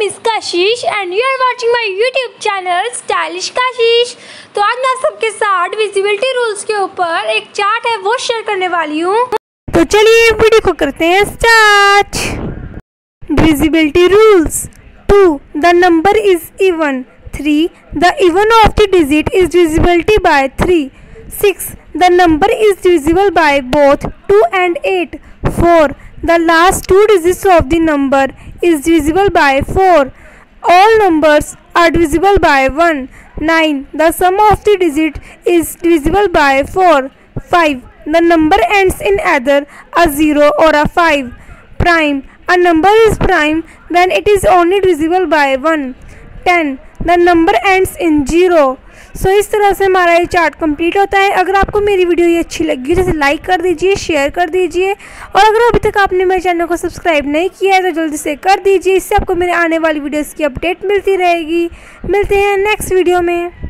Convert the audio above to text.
is Kashish and you are watching my YouTube channel Stylish Kashish। तो आज मैं आप सबके साथ डिविजिबिलिटी रूल्स के ऊपर एक चार्ट है वो शेयर करने वाली हूँ। तो चलिए वीडियो को करते हैं start. Divisibility rules 2. The number is even. 3. The even of the digit is divisibility by 3. 6. The number is divisible by both 2 and 8. 4. The last two digits of the number is divisible by 4. All numbers are divisible by 1. 9. The sum of the digit is divisible by 4. 5. The number ends in either a 0 or a 5. Prime. A number is prime when it is only divisible by 1. 10. The number ends in 0. So इस तरह से हमारा ये chart complete होता है। अगर आपको मेरी वीडियो ये अच्छी लगी तो लाइक कर दीजिए, शेयर कर दीजिए और अगर अभी तक आपने मेरे चैनल को सब्सक्राइब नहीं किया है तो जल्दी से कर दीजिए। इससे आपको मेरे आने वाली वीडियोस की अपडेट मिलती रहेगी। मिलते हैं नेक्स्ट वीडियो में।